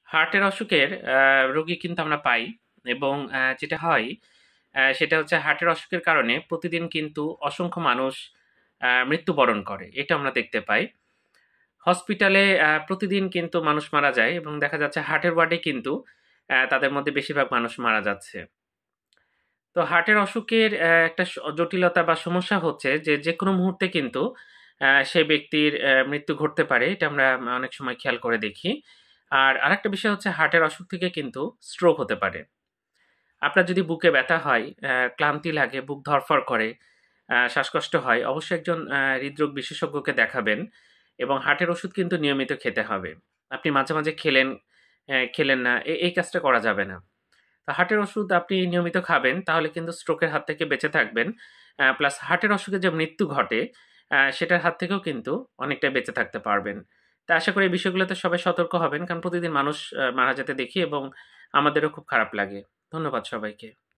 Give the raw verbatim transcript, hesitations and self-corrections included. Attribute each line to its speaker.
Speaker 1: হার্টের অসুখের আ রোগী কিন্তু আমরা পাই এবং আ যেটা হয় আ সেটা হচ্ছে হার্টের অসুখের কারণে প্রতিদিন কিন্তু অসংখ্য মানুষ আ মৃত্যুবরণ করে। এটা আমরা দেখতে পাই। হসপিটালে আ প্রতিদিন কিন্তু মানুষ মারা যায় এবং দেখা যাচ্ছে হার্টের ওয়ার্ডে কিন্তু আ তাদের মধ্যে বেশিরভাগ মানুষ মারা যাচ্ছে। তো হার্টের অসুখের অ্যা একটা স জটিলতা বা সমস্যা হচ্ছে যে, যেকোনো মুহূর্তে কিন্তু আ সে ব্যক্তির অ্যা মৃত্যু ঘটতে পারে। এটা আমরা অনেক সময় খেয়াল করে দেখি। আর আরেকটা বিষয় হচ্ছে হার্টের অসুখ থেকে কিন্তু স্ট্রোক হতে পারে। আপনার যদি বুকে ব্যথা হয়, অ্যা ক্লান্তি লাগে, বুক ধড়ফড় করে, আ শ্বাসকষ্ট হয়, অবশ্যই একজন আ হৃদরোগ বিশেষজ্ঞকে দেখাবেন এবং হার্টের ওষুধ কিন্তু নিয়মিত খেতে হবে। আপনি মাঝে, মাঝে খেলেন, অ্যা খেলেন না, এ এই কাজটা করা যাবে না। তো হার্টের ওষুধ আপনি নিয়মিত খাবেন, তাহলে কিন্তু স্ট্রোকের হাত থেকে বেঁচে থাকবেন। আ প্লাস হার্টের অসুখে যে মৃত্যু ঘটে, আ সেটার হাত থেকেও কিন্তু অনেকটা বেঁচে থাকতে পারবেন। তো আশা করি এই বিষয়গুলোতে সবাই সতর্ক হবেন। কারণ প্রতিদিন মানুষ আ মারা যেতে দেখি এবং আমাদেরও খুব খারাপ লাগে। ধন্যবাদ সবাইকে।